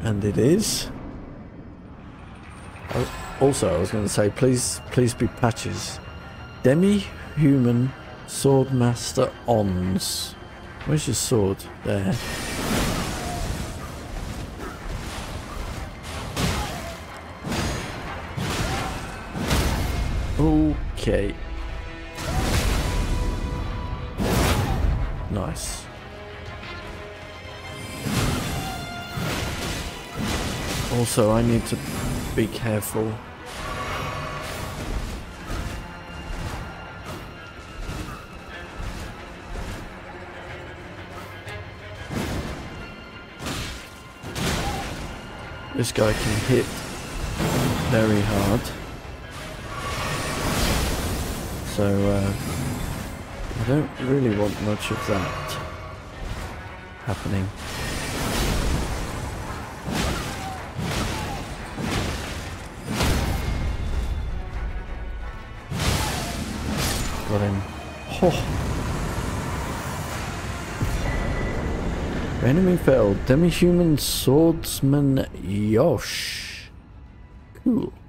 And it is. Also, I was going to say, please be patches. Demi, human, Swordmaster, Onze. Where's your sword? There. Okay. Nice. Also, I need to be careful. This guy can hit very hard. So, I don't really want much of that happening. Got him. Oh. Enemy fell. Demi-human swordsman Yosh. Cool.